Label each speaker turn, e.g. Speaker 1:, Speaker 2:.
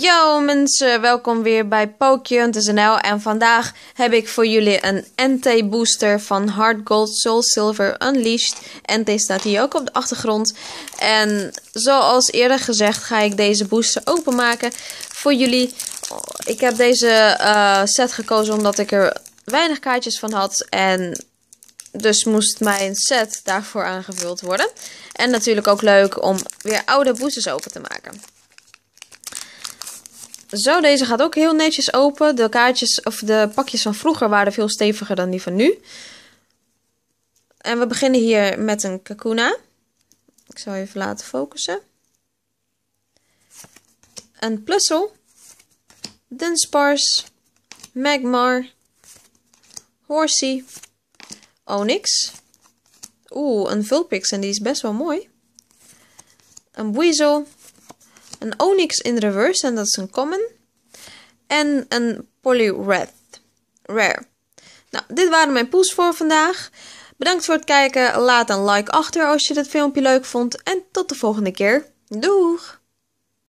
Speaker 1: Yo mensen, welkom weer bij Pokéhunt.nl en vandaag heb ik voor jullie een NT booster van Heart Gold Soul Silver Unleashed. NT staat hier ook op de achtergrond. En zoals eerder gezegd ga ik deze booster openmaken voor jullie. Ik heb deze set gekozen omdat ik er weinig kaartjes van had en dus moest mijn set daarvoor aangevuld worden. En natuurlijk ook leuk om weer oude boosters open te maken. Zo, deze gaat ook heel netjes open. De kaartjes of de pakjes van vroeger waren veel steviger dan die van nu. En we beginnen hier met een Kakuna. Ik zal even laten focussen. Een Plusle. Dunsparce. Magmar. Horsea. Onix. Een Vulpix en die is best wel mooi. Een Weasel. Een Onix in reverse en dat is een common. En een Poliwrath rare. Nou, dit waren mijn pulls voor vandaag. Bedankt voor het kijken. Laat een like achter als je dit filmpje leuk vond. En tot de volgende keer. Doeg!